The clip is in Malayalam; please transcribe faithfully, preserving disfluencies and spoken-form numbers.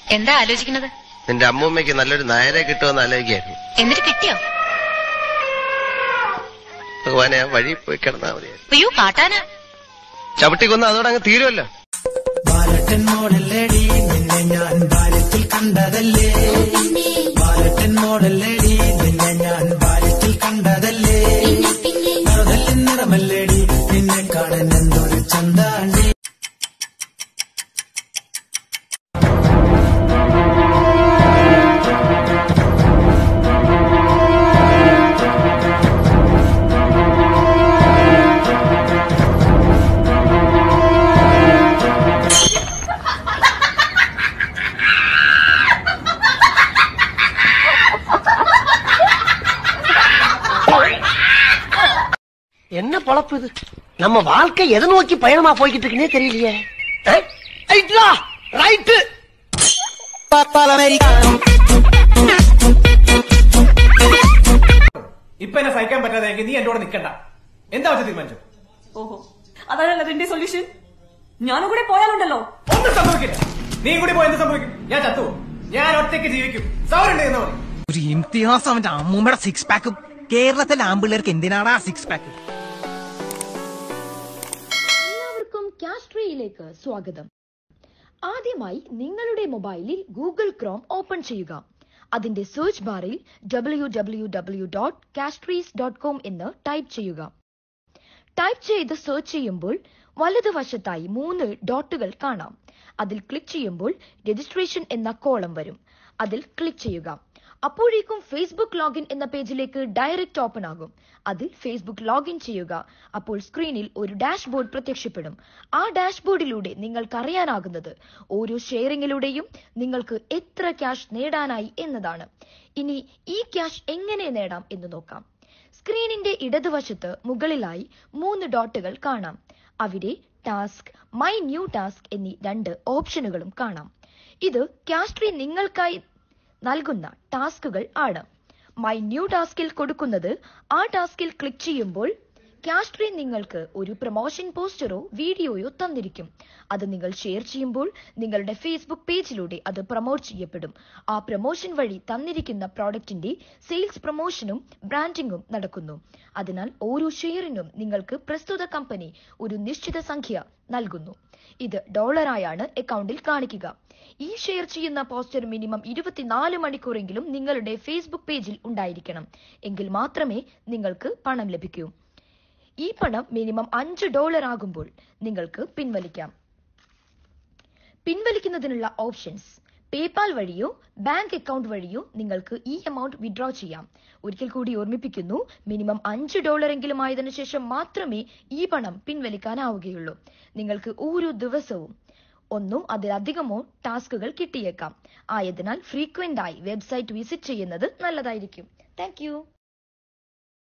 എന്താ ആലോചിക്കുന്നത്? നിന്റെ അമ്മൂമ്മയ്ക്ക് നല്ലൊരു നായരെ കിട്ടുമെന്ന് ആലോചിക്കായിരുന്നു. എന്നിട്ട് കിട്ടിയോ? ഭഗവാനെ, വഴി പോയി കിടന്നാ മതി. അയ്യോ കാട്ടാനാ. ചവിട്ടിക്കൊന്ന് അതോടെ അങ്ങ് തീരുമല്ലോ. ബാലട്ടൻ മോഡല്ലേടി നിന്നെ ഞാൻ ബാല്യത്തിൽ കണ്ടതല്ലേ, ബാലട്ടൻ മോഡല്ലേടി നിന്നെ ഞാൻ ബാല്യത്തിൽ കണ്ടതല്ലേ, നിറതല്ലിൻ നിറമല്ലേടി നിന്നെ കാണാൻ എന്തൊരു ചന്താണ്ടി. என்ன பொழப்பு இது? நம்ம வாழ்க்கை எதை நோக்கி பயணமா போய்கிட்டு இருக்குன்னே தெரியலையே. ரைட்டு ഇപ്പൊ എന്നെ സഹിക്കാൻ പറ്റാതെ നീ എന്റെ കൂടെ നിൽക്കണ്ട. എന്താ വെച്ച് തീരുമാനിച്ചു? ഓഹോ, അതാണല്ലോ അതിന്റെ സൊല്യൂഷൻ. ഞാനും കൂടെ പോയാലുണ്ടല്ലോ ഒന്നും സംഭവിക്കില്ല. നീ കൂടി പോയി എന്ത് സംഭവിക്കും? ഞാൻ ചത്തു. ഞാൻ ഒറ്റയ്ക്ക് ജീവിക്കും. സൗരുണ്ട് എന്ന് പറയും. ഒരു ഇംതിഹാസം അവന്റെ അമ്മൂമ്മയുടെ സിക്സ് പാക്കും. കേരളത്തിലെ ആമ്പിള്ളേർക്ക് എന്തിനാണ് ആ സിക്സ് പാക്ക്? എല്ലാവർക്കും കാസ്ട്രിയിലേക്ക് സ്വാഗതം. ആദ്യമായി നിങ്ങളുടെ മൊബൈലിൽ ഗൂഗിൾ ക്രോം ഓപ്പൺ ചെയ്യുക. അതിന്റെ സെർച്ച് ബാറിൽ W W W dot castries dot com എന്ന് ടൈപ്പ് ചെയ്യുക. ടൈപ്പ് ചെയ്ത് സെർച്ച് ചെയ്യുമ്പോൾ വലതുവശത്തായി മൂന്ന് ഡോട്ടുകൾ കാണാം. അതിൽ ക്ലിക്ക് ചെയ്യുമ്പോൾ രജിസ്ട്രേഷൻ എന്ന കോളം വരും. അതിൽ ക്ലിക്ക് ചെയ്യുക. അപ്പോഴേക്കും ഫേസ്ബുക്ക് ലോഗിൻ എന്ന പേജിലേക്ക് ഡയറക്റ്റ് ഓപ്പൺ ആകും. അതിൽ ഫേസ്ബുക്ക് ലോഗിൻ ചെയ്യുക. അപ്പോൾ സ്ക്രീനിൽ ഒരു ഡാഷ്ബോർഡ് പ്രത്യക്ഷപ്പെടും. ആ ഡാഷ്ബോർഡിലൂടെ നിങ്ങൾക്ക് അറിയാനാകുന്നത് ഓരോ ഷെയറിങ്ങിലൂടെയും നിങ്ങൾക്ക് എത്ര ക്യാഷ് നേടാനായി എന്നതാണ്. ഇനി ഈ ക്യാഷ് എങ്ങനെ നേടാം എന്ന് നോക്കാം. സ്ക്രീനിന്റെ ഇടതുവശത്ത് മുകളിലായി മൂന്ന് ഡോട്ടുകൾ കാണാം. അവിടെ ടാസ്ക്, മൈ ന്യൂ ടാസ്ക് എന്നീ രണ്ട് ഓപ്ഷനുകളും കാണാം. ഇത് കാസ്ട്രി നിങ്ങൾക്കായി നൽകുന്ന ടാസ്കുകൾ ആണ്. മൈ ന്യൂ ടാസ്കിൽ കൊടുക്കുന്നത് ആ ടാസ്കിൽ ക്ലിക്ക് ചെയ്യുമ്പോൾ കാസ്ട്രി നിങ്ങൾക്ക് ഒരു പ്രൊമോഷൻ പോസ്റ്ററോ വീഡിയോയോ തന്നിരിക്കും. അത് നിങ്ങൾ ഷെയർ ചെയ്യുമ്പോൾ നിങ്ങളുടെ ഫേസ്ബുക്ക് പേജിലൂടെ അത് പ്രൊമോട്ട് ചെയ്യപ്പെടും. ആ പ്രൊമോഷൻ വഴി തന്നിരിക്കുന്ന പ്രോഡക്റ്റിന്റെ സെയിൽസ് പ്രൊമോഷനും ബ്രാൻഡിംഗും നടക്കുന്നു. അതിനാൽ ഓരോ ഷെയറിനും നിങ്ങൾക്ക് പ്രസ്തുത കമ്പനി ഒരു നിശ്ചിത സംഖ്യ നൽകുന്നു. ഇത് ഡോളറായാണ് അക്കൗണ്ടിൽ കാണിക്കുക. ഈ ഷെയർ ചെയ്യുന്ന പോസ്റ്റർ മിനിമം ഇരുപത്തിനാല് മണിക്കൂറെങ്കിലും നിങ്ങളുടെ ഫേസ്ബുക്ക് പേജിൽ ഉണ്ടായിരിക്കണം. എങ്കിൽ മാത്രമേ നിങ്ങൾക്ക് പണം ലഭിക്കൂ. ഈ പണം മിനിമം അഞ്ച് ഡോളർ ആകുമ്പോൾ നിങ്ങൾക്ക് പിൻവലിക്കാം. പിൻവലിക്കുന്നതിനുള്ള ഓപ്ഷൻസ് പേപാൽ വഴിയോ ബാങ്ക് അക്കൗണ്ട് വഴിയോ നിങ്ങൾക്ക് ഈ എമൗണ്ട് വിഡ്രോ ചെയ്യാം. ഒരിക്കൽ കൂടി ഓർമ്മിപ്പിക്കുന്നു, മിനിമം അഞ്ച് ഡോളർ എങ്കിലും ആയതിനു ശേഷം മാത്രമേ ഈ പണം പിൻവലിക്കാനാവുകയുള്ളൂ. നിങ്ങൾക്ക് ഓരോ ദിവസവും ഒന്നോ അതിലധികമോ ടാസ്കുകൾ കിട്ടിയേക്കാം. ആയതിനാൽ ഫ്രീക്വന്റ് ആയി വെബ്സൈറ്റ് വിസിറ്റ് ചെയ്യുന്നത് നല്ലതായിരിക്കും. Thank U.